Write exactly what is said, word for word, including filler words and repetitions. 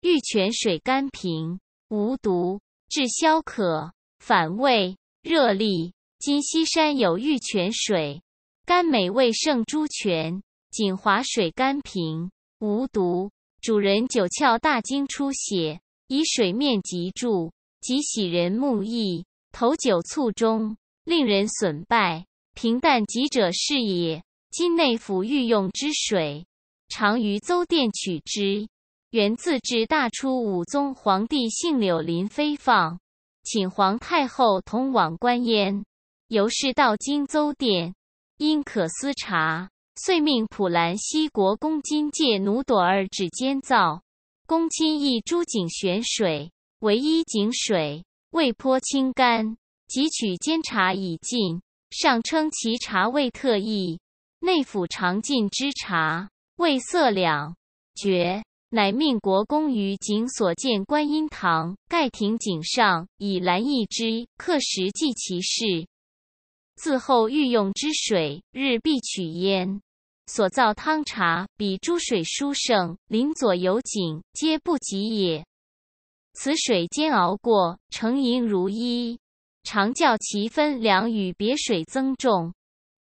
玉泉水甘平，无毒，治消渴、反胃、热痢。今西山有玉泉水，甘美味胜猪泉。锦华水甘平，无毒，主人九窍大经出血，以水面急注，即喜人目翳，投酒醋中，令人损败。平淡疾者是也。今内府御用之水，常于邹店取之。源自至大初武宗皇帝姓柳临妃放，请皇太后同往观焉，由是到今邹店，因可思察，遂命普兰西国公金介奴朵儿指监造。公亲议诸井选水，唯一井水，味颇清甘，即取监察以进，上称其茶味特异。内府常进之茶，味色两绝。乃命国公于井所建观音堂，盖亭井上，以兰益之，刻石记其事。自后御用之水，日必取焉。所造汤茶，比诸水殊胜，邻左有井，皆不及也。此水煎熬过，成银如一，常教其分量与别水增重，